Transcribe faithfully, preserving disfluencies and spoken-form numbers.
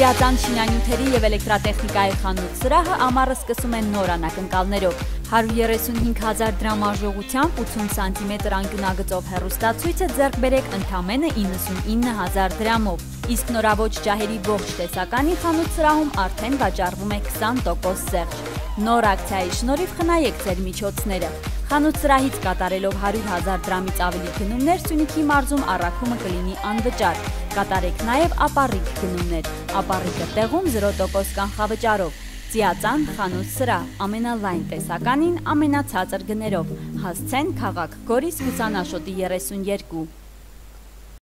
Ձիածան շինանյութերի և էլեկտրատեխնիկայի խանութ սրահը ամառը սկսում են նոր անակնկալներով։ հարյուր երեսունհինգ հազար դրամ արժողությամբ ութուն սանտիմետր անկյունագծով հեռուստացույցը ձեռք բերեք ընդամենը իննսունինը հազար դրամով, իսկ նորաոճ ջահերի ողջ տեսականի խանութ սրահում արդեն վաճառվում է քսան տոկոս զեղչ։ Նոր ակցիայի շնորհիվ խնայեք ձեր միջոցները։ Խանութ սրահից կատարելով հարյուր հազար դրամից ավելի գնումներ Սյունիքի մարզում առաքումը կլինի անվճար։ Կատարեք նաև ապառիկ գնումներ։ Ապառիկը տեղում զրո տոկոս կանխավճարով։ Ձիածան խանութ սրահ, ամենալայն տեսականին ամենացածր գներով։ Հասցեն քաղաք Գորիս Հուսանաշոտի երեսունյերկու։